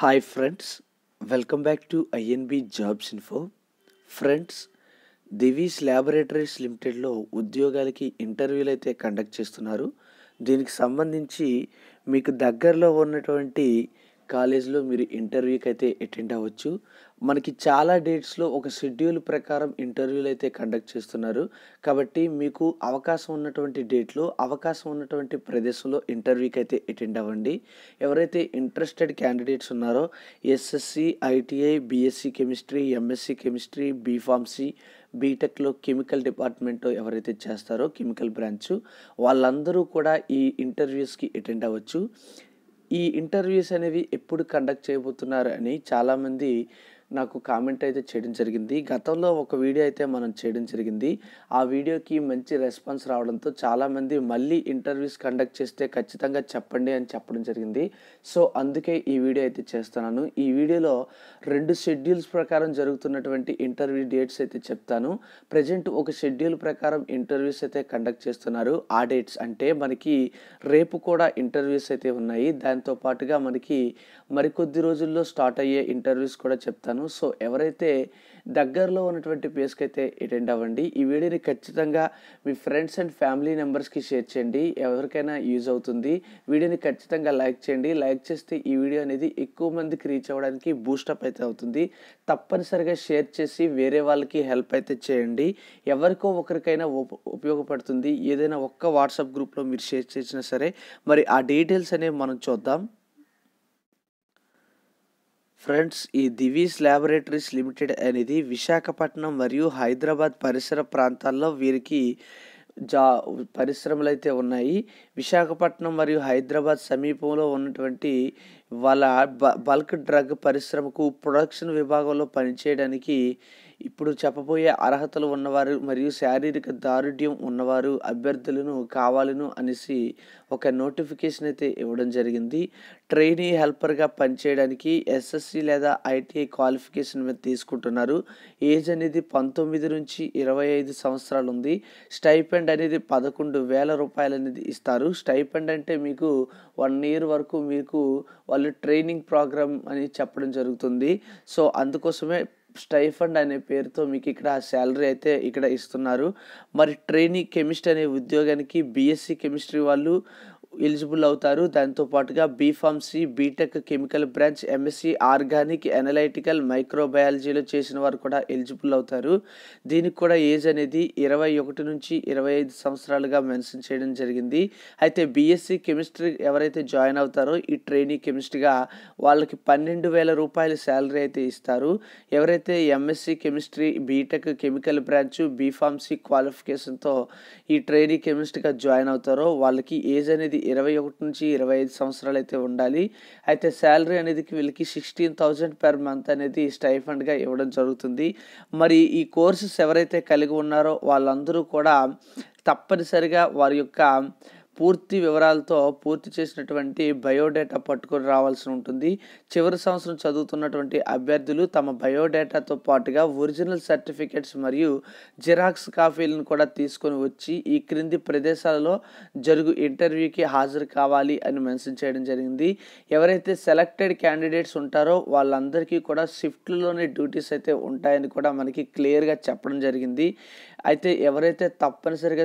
Hi friends, welcome back to INB jobs info. Friends, Divi's laboratories లిమిటెడ్లో ఉద్యోగాలకి ఇంటర్వ్యూలు అయితే కండక్ట్ చేస్తున్నారు. దీనికి సంబంధించి మీకు దగ్గరలో ఉన్నటువంటి కాలేజ్లో మీరు ఇంటర్వ్యూకి అయితే అటెండ్ అవ్వచ్చు. మనకి చాలా డేట్స్లో ఒక షెడ్యూల్ ప్రకారం ఇంటర్వ్యూలు అయితే కండక్ట్ చేస్తున్నారు. కాబట్టి మీకు అవకాశం ఉన్నటువంటి డేట్లో అవకాశం ఉన్నటువంటి ప్రదేశంలో ఇంటర్వ్యూకి అయితే అటెండ్ అవ్వండి. ఎవరైతే ఇంట్రెస్టెడ్ క్యాండిడేట్స్ ఉన్నారో SSC, ITI, BSc chemistry, MSc chemistry, B Pharmacy, బీటెక్లో కెమికల్ డిపార్ట్మెంట్ ఎవరైతే చేస్తారో కెమికల్ బ్రాంచ్ వాళ్ళందరూ కూడా ఈ ఇంటర్వ్యూస్కి అటెండ్ అవ్వచ్చు. ఈ ఇంటర్వ్యూస్ అనేవి ఎప్పుడు కండక్ట్ చేయబోతున్నారు అని చాలామంది నాకు కామెంట్ అయితే చేయడం జరిగింది. గతంలో ఒక వీడియో అయితే మనం చేయడం జరిగింది. ఆ వీడియోకి మంచి రెస్పాన్స్ రావడంతో చాలామంది మళ్ళీ ఇంటర్వ్యూస్ కండక్ట్ చేస్తే ఖచ్చితంగా చెప్పండి అని చెప్పడం జరిగింది. సో అందుకే ఈ వీడియో అయితే చేస్తున్నాను. ఈ వీడియోలో 2 షెడ్యూల్స్ ప్రకారం జరుగుతున్నటువంటి ఇంటర్వ్యూ డేట్స్ అయితే చెప్తాను. ప్రజెంట్ ఒక షెడ్యూల్ ప్రకారం ఇంటర్వ్యూస్ అయితే కండక్ట్ చేస్తున్నారు. ఆ డేట్స్ అంటే మనకి రేపు కూడా ఇంటర్వ్యూస్ అయితే ఉన్నాయి. దాంతో పాటుగా మనకి మరికొద్ది రోజుల్లో స్టార్ట్ అయ్యే ఇంటర్వ్యూస్ కూడా చెప్తాను. సో ఎవరైతే దగ్గరలో ఉన్నటువంటి ప్లేస్కి అయితే అటెండ్ అవ్వండి. ఈ వీడియోని ఖచ్చితంగా మీ ఫ్రెండ్స్ అండ్ ఫ్యామిలీ మెంబర్స్కి షేర్ చేయండి. ఎవరికైనా యూజ్ అవుతుంది. వీడియోని ఖచ్చితంగా లైక్ చేయండి. లైక్ చేస్తే ఈ వీడియో అనేది ఎక్కువ మందికి రీచ్ అవ్వడానికి బూస్టప్ అయితే అవుతుంది. తప్పనిసరిగా షేర్ చేసి వేరే వాళ్ళకి హెల్ప్ అయితే చేయండి. ఎవరికో ఒకరికైనా ఉపయోగపడుతుంది. ఏదైనా ఒక్క వాట్సాప్ గ్రూప్లో మీరు షేర్ చేసినా సరే. మరి ఆ డీటెయిల్స్ అనేవి మనం చూద్దాం. ఫ్రెండ్స్, ఈ దివీస్ ల్యాబొరేటరీస్ లిమిటెడ్ అనేది విశాఖపట్నం మరియు హైదరాబాద్ పరిసర ప్రాంతాల్లో వీరికి పరిశ్రమలు అయితే ఉన్నాయి. విశాఖపట్నం మరియు హైదరాబాద్ సమీపంలో ఉన్నటువంటి వాళ్ళ బల్క్ డ్రగ్ పరిశ్రమకు ప్రొడక్షన్ విభాగంలో పనిచేయడానికి ఇప్పుడు చెప్పబోయే అర్హతలు ఉన్నవారు మరియు శారీరక దారుఢ్యం ఉన్నవారు అభ్యర్థులను కావాలను అనేసి ఒక నోటిఫికేషన్ అయితే ఇవ్వడం జరిగింది. ట్రైనీ హెల్పర్గా పనిచేయడానికి ఎస్ఎస్సి లేదా ఐటీఐ క్వాలిఫికేషన్ మీద తీసుకుంటున్నారు. ఏజ్ అనేది 19 నుంచి 25 సంవత్సరాలు ఉంది. స్టైపెండ్ అనేది 11,000 రూపాయలు అనేది ఇస్తారు. స్టైపెండ్ అంటే మీకు 1 ఇయర్ వరకు మీకు వాళ్ళు ట్రైనింగ్ ప్రోగ్రామ్ అని చెప్పడం జరుగుతుంది. సో అందుకోసమే స్టైఫండ్ అనే పేరుతో మీకు ఇక్కడ శాలరీ అయితే ఇక్కడ ఇస్తున్నారు. మరి ట్రైనీ కెమిస్ట్ అనే ఉద్యోగానికి బీఎస్సీ కెమిస్ట్రీ వాళ్ళు ఎలిజిబుల్ అవుతారు. దాంతోపాటుగా B Pharmacy, BTech chemical branch, MSc organic, analytical, మైక్రోబయాలజీలో చేసిన వారు కూడా ఎలిజిబుల్ అవుతారు. దీనికి కూడా ఏజ్ అనేది 21 నుంచి 25 సంవత్సరాలుగా మెన్షన్ చేయడం జరిగింది. అయితే బీఎస్సీ కెమిస్ట్రీ ఎవరైతే జాయిన్ అవుతారో ఈ ట్రైనీ కెమిస్ట్రీగా వాళ్ళకి 12,000 రూపాయల శాలరీ అయితే ఇస్తారు. ఎవరైతే MSc chemistry, BTech chemical branch, B Pharmacy క్వాలిఫికేషన్తో ఈ ట్రైనీ కెమిస్ట్రీగా జాయిన్ అవుతారో వాళ్ళకి ఏజ్ అనేది 21 నుంచి 25 సంవత్సరాలు అయితే ఉండాలి. అయితే శాలరీ అనేది వీళ్ళకి 16,000 per month అనేది స్టైఫండ్గా ఇవ్వడం జరుగుతుంది. మరి ఈ కోర్సెస్ ఎవరైతే కలిగి ఉన్నారో వాళ్ళందరూ కూడా తప్పనిసరిగా వారి యొక్క పూర్తి వివరాలతో పూర్తి చేసినటువంటి బయోడేటా పట్టుకొని రావాల్సి ఉంటుంది. చివరి సంవత్సరం చదువుతున్నటువంటి అభ్యర్థులు తమ బయోడేటాతో పాటుగా ఒరిజినల్ సర్టిఫికెట్స్ మరియు జిరాక్స్ కాపీలను కూడా తీసుకొని వచ్చి ఈ క్రింది ప్రదేశాలలో జరుగు ఇంటర్వ్యూకి హాజరు కావాలి అని మెన్షన్ చేయడం జరిగింది. ఎవరైతే సెలెక్టెడ్ క్యాండిడేట్స్ ఉంటారో వాళ్ళందరికీ కూడా షిఫ్ట్లోనే డ్యూటీస్ అయితే ఉంటాయని కూడా మనకి క్లియర్గా చెప్పడం జరిగింది. అయితే ఎవరైతే తప్పనిసరిగా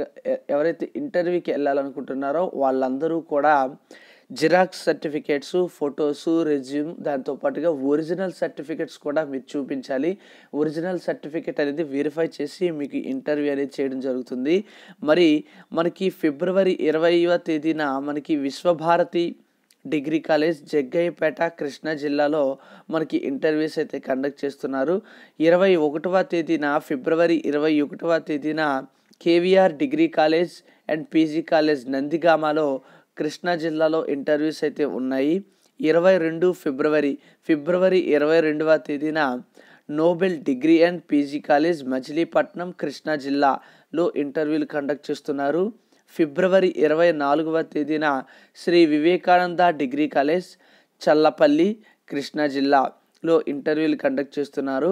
ఎవరైతే ఇంటర్వ్యూకి వెళ్ళాలనుకుంటున్నారో వాళ్ళందరూ కూడా జిరాక్స్ సర్టిఫికేట్స్, ఫొటోస్, రెజ్యూమ్, దాంతోపాటుగా ఒరిజినల్ సర్టిఫికేట్స్ కూడా మీరు చూపించాలి. ఒరిజినల్ సర్టిఫికేట్ అనేది వెరిఫై చేసి మీకు ఇంటర్వ్యూ అనేది చేయడం జరుగుతుంది. మరి మనకి ఫిబ్రవరి 20వ తేదీన మనకి విశ్వభారతి డిగ్రీ కాలేజ్, జగ్గయ్యపేట, కృష్ణా జిల్లాలో మనకి ఇంటర్వ్యూస్ అయితే కండక్ట్ చేస్తున్నారు. 21వ తేదీన ఫిబ్రవరి 21వ తేదీన KVR degree college and PG college నందిగామలో కృష్ణా జిల్లాలో ఇంటర్వ్యూస్ అయితే ఉన్నాయి. 22 ఫిబ్రవరి 22వ తేదీన Nobel degree and PG college Machilipatnam, Krishna జిల్లాలో ఇంటర్వ్యూలు కండక్ట్ చేస్తున్నారు. ఫిబ్రవరి 24వ తేదీన శ్రీ వివేకానంద డిగ్రీ కాలేజ్ చల్లపల్లి, కృష్ణా జిల్లాలో ఇంటర్వ్యూలు కండక్ట్ చేస్తున్నారు.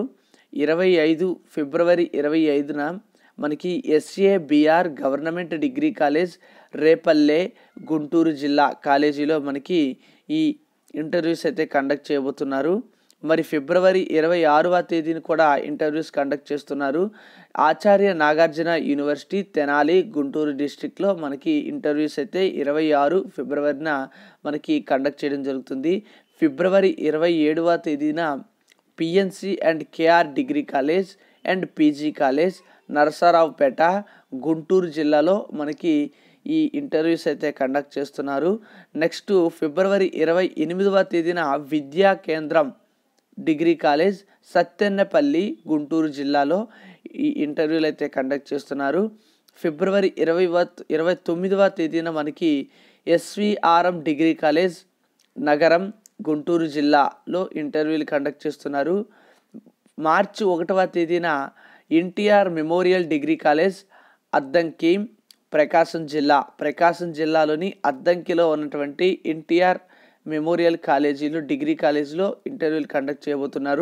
ఫిబ్రవరి 25న మనకి SABR government degree college Repalle, Guntur జిల్లా కాలేజీలో మనకి ఈ ఇంటర్వ్యూస్ అయితే కండక్ట్ చేయబోతున్నారు. మరి ఫిబ్రవరి 26వ తేదీన కూడా ఇంటర్వ్యూస్ కండక్ట్ చేస్తున్నారు. ఆచార్య నాగార్జున యూనివర్సిటీ తెనాలి గుంటూరు డిస్ట్రిక్ట్లో మనకి ఇంటర్వ్యూస్ అయితే 26 ఫిబ్రవరిన మనకి కండక్ట్ చేయడం జరుగుతుంది. ఫిబ్రవరి 27వ తేదీన PNC and KR degree college and PG college Narasaraopet Guntur జిల్లాలో మనకి ఈ ఇంటర్వ్యూస్ అయితే కండక్ట్ చేస్తున్నారు. నెక్స్ట్ ఫిబ్రవరి 28వ తేదీన విద్యా కేంద్రం డిగ్రీ కాలేజ్ సత్తెన్నపల్లి గుంటూరు జిల్లాలో ఈ ఇంటర్వ్యూలు అయితే కండక్ట్ చేస్తున్నారు. ఫిబ్రవరి 29వ తేదీన మనకి ఎస్విఆర్ఎం డిగ్రీ కాలేజ్ నగరం గుంటూరు జిల్లాలో ఇంటర్వ్యూలు కండక్ట్ చేస్తున్నారు. మార్చి 1వ తేదీన NTR memorial degree college Addanki Prakasam జిల్లాలోని అద్దంకిలో ఉన్నటువంటి ఎన్టీఆర్ మెమోరియల్ కాలేజీలో డిగ్రీ కాలేజీలో ఇంటర్వ్యూలు కండక్ట్ చేయబోతున్నారు.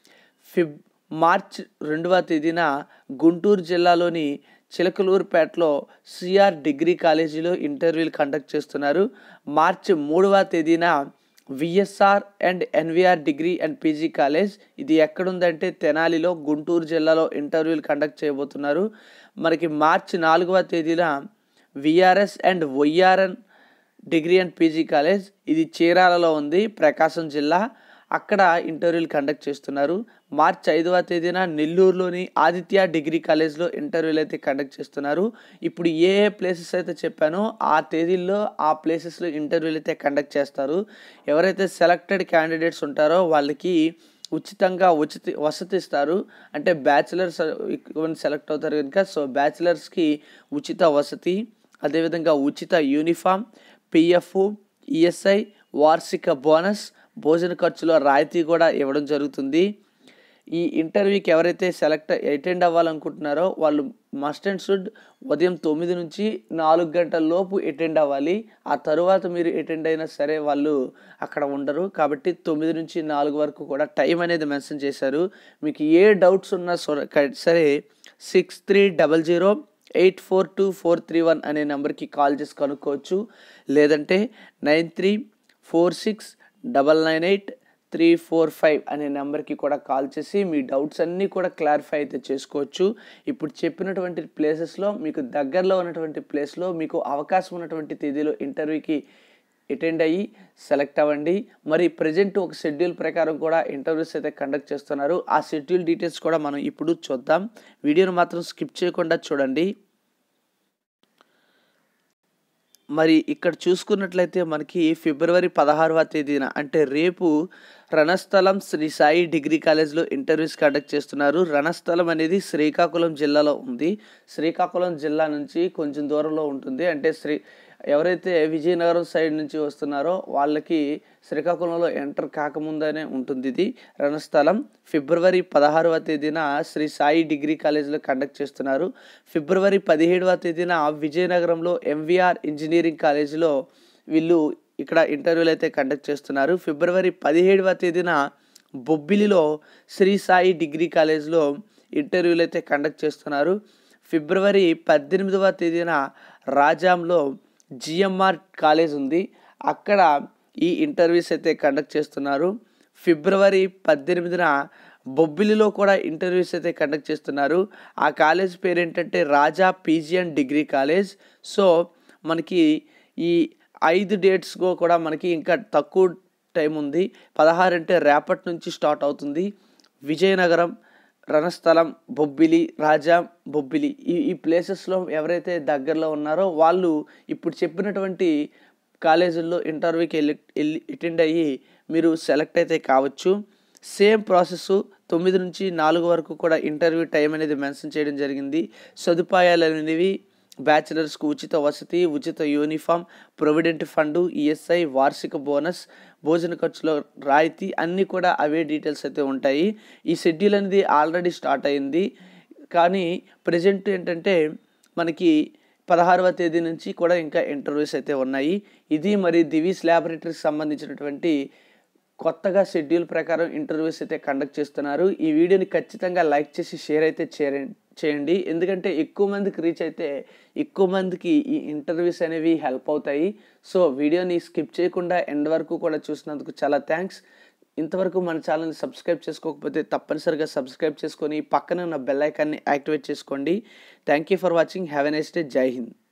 మార్చ్ 2వ తేదీన గుంటూరు జిల్లాలోని చిలకలూరుపేటలో సిఆర్ డిగ్రీ కాలేజీలో ఇంటర్వ్యూలు కండక్ట్ చేస్తున్నారు. మార్చి 3వ తేదీన VSR and NVR degree and PG college, ఇది ఎక్కడుందంటే తెనాలిలో గుంటూరు జిల్లాలో ఇంటర్వ్యూలు కండక్ట్ చేయబోతున్నారు. మనకి మార్చి 4వ తేదీన VRS and YRN degree and PG college, ఇది చీరాలలో ఉంది ప్రకాశం జిల్లా, అక్కడ ఇంటర్వ్యూలు కండక్ట్ చేస్తున్నారు. మార్చి 5వ తేదీన నెల్లూరులోని ఆదిత్య డిగ్రీ కాలేజ్లో ఇంటర్వ్యూలు అయితే కండక్ట్ చేస్తున్నారు. ఇప్పుడు ఏ ప్లేసెస్ అయితే చెప్పానో ఆ తేదీల్లో ఆ ప్లేసెస్లో ఇంటర్వ్యూలు అయితే కండక్ట్ చేస్తారు. ఎవరైతే సెలెక్టెడ్ క్యాండిడేట్స్ ఉంటారో వాళ్ళకి ఉచితంగా వసతి ఇస్తారు. అంటే బ్యాచిలర్స్ సెలెక్ట్ అవుతారు కనుక సో బ్యాచిలర్స్కి ఉచిత వసతి, అదేవిధంగా ఉచిత యూనిఫామ్, పిఎఫ్, ఈఎస్ఐ, వార్షిక బోనస్, భోజన ఖర్చులో రాయితీ కూడా ఇవ్వడం జరుగుతుంది. ఈ ఇంటర్వ్యూకి ఎవరైతే అటెండ్ అవ్వాలనుకుంటున్నారో వాళ్ళు మస్ట్ అండ్ షుడ్ ఉదయం 9 నుంచి 4 గంటల లోపు అటెండ్ అవ్వాలి. ఆ తరువాత మీరు అటెండ్ అయినా సరే వాళ్ళు అక్కడ ఉండరు. కాబట్టి 9 నుంచి 4 వరకు కూడా టైం అనేది మెన్షన్ చేశారు. మీకు ఏ డౌట్స్ ఉన్నా సరే 6300842431 అనే నెంబర్కి కాల్ చేసి కనుక్కోవచ్చు. లేదంటే 9346998345 అనే నెంబర్కి కూడా కాల్ చేసి మీ డౌట్స్ అన్నీ కూడా క్లారిఫై అయితే చేసుకోవచ్చు. ఇప్పుడు చెప్పినటువంటి ప్లేసెస్లో మీకు దగ్గరలో ఉన్నటువంటి ప్లేస్లో మీకు అవకాశం ఉన్నటువంటి తేదీలో ఇంటర్వ్యూకి అటెండ్ అయ్యి సెలెక్ట్ అవ్వండి. మరి ప్రజెంట్ ఒక షెడ్యూల్ ప్రకారం కూడా ఇంటర్వ్యూస్ అయితే కండక్ట్ చేస్తున్నారు. ఆ షెడ్యూల్ డీటెయిల్స్ కూడా మనం ఇప్పుడు చూద్దాం. వీడియోను మాత్రం స్కిప్ చేయకుండా చూడండి. మరి ఇక్కడ చూసుకున్నట్లయితే మనకి ఫిబ్రవరి 16వ తేదీన అంటే రేపు రణస్థలం శ్రీ సాయి డిగ్రీ కాలేజ్లో ఇంటర్వ్యూస్ కండక్ట్ చేస్తున్నారు. రణస్థలం అనేది శ్రీకాకుళం జిల్లాలో ఉంది. శ్రీకాకుళం జిల్లా నుంచి కొంచెం దూరంలో ఉంటుంది. అంటే ఎవరైతే విజయనగరం సైడ్ నుంచి వస్తున్నారో వాళ్ళకి శ్రీకాకుళంలో ఎంటర్ కాకముందనే ఉంటుంది ఇది రణస్థలం. ఫిబ్రవరి 16వ తేదీన శ్రీ సాయి డిగ్రీ కాలేజ్లో కండక్ట్ చేస్తున్నారు. ఫిబ్రవరి 17వ తేదీన విజయనగరంలో ఎంవిఆర్ ఇంజనీరింగ్ కాలేజీలో వీళ్ళు ఇక్కడ ఇంటర్వ్యూలు అయితే కండక్ట్ చేస్తున్నారు. ఫిబ్రవరి 17వ తేదీన బొబ్బిలిలో శ్రీ సాయి డిగ్రీ కాలేజ్లో ఇంటర్వ్యూలు అయితే కండక్ట్ చేస్తున్నారు. ఫిబ్రవరి 18వ తేదీన రాజాంలో జిఎంఆర్ కాలేజ్ ఉంది, అక్కడ ఈ ఇంటర్వ్యూస్ అయితే కండక్ట్ చేస్తున్నారు. ఫిబ్రవరి 18న బొబ్బిలిలో కూడా ఇంటర్వ్యూస్ అయితే కండక్ట్ చేస్తున్నారు. ఆ కాలేజ్ పేరు ఏంటంటే Raja PG and degree college. So మనకి ఈ 5 డేట్స్ కూడా మనకి ఇంకా తక్కువ టైం ఉంది. 16 అంటే రేపటి నుంచి స్టార్ట్ అవుతుంది. విజయనగరం, రణస్థలం, బొబ్బిలి, రాజా, బొబ్బిలి ఈ ప్లేసెస్లో ఎవరైతే దగ్గరలో ఉన్నారో వాళ్ళు ఇప్పుడు చెప్పినటువంటి కాలేజీల్లో ఇంటర్వ్యూకి వెళ్ళి అటెండ్ అయ్యి మీరు సెలెక్ట్ అయితే కావచ్చు. సేమ్ ప్రాసెస్ 9 నుంచి 4 వరకు కూడా ఇంటర్వ్యూ టైం అనేది మెన్షన్ చేయడం జరిగింది. సదుపాయాలు అనేవి బ్యాచిలర్స్కు ఉచిత వసతి, ఉచిత యూనిఫామ్, ప్రొవిడెంట్ ఫండ్, ఈఎస్ఐ, వార్షిక బోనస్, భోజన ఖర్చులో రాయితీ అన్నీ కూడా అవే డీటెయిల్స్ అయితే ఉంటాయి. ఈ షెడ్యూల్ అనేది ఆల్రెడీ స్టార్ట్ అయింది. కానీ ప్రజెంట్ ఏంటంటే మనకి 16వ తేదీ నుంచి కూడా ఇంకా ఇంటర్వ్యూస్ అయితే ఉన్నాయి. ఇది మరి దివీస్ ల్యాబొరేటరీకి సంబంధించినటువంటి కొత్తగా షెడ్యూల్ ప్రకారం ఇంటర్వ్యూస్ అయితే కండక్ట్ చేస్తున్నారు. ఈ వీడియోని ఖచ్చితంగా లైక్ చేసి షేర్ అయితే చేయండి. ఎందుకంటే ఎక్కువ మందికి రీచ్ అయితే ఎక్కువ మందికి ఈ ఇంటర్వ్యూస్ అనేవి హెల్ప్ అవుతాయి. సో, వీడియోని స్కిప్ చేయకుండా ఎండ్ వరకు కూడా చూసినందుకు చాలా థాంక్స్. ఇంతవరకు మన ఛానల్‌ని సబ్స్క్రైబ్ చేసుకోకపోతే తప్పనిసరిగా సబ్స్క్రైబ్ చేసుకొని పక్కనే ఉన్న బెల్ ఐకాన్‌ని యాక్టివేట్ చేసుకోండి. Thank you for watching. Have a nice day. Jai Hind.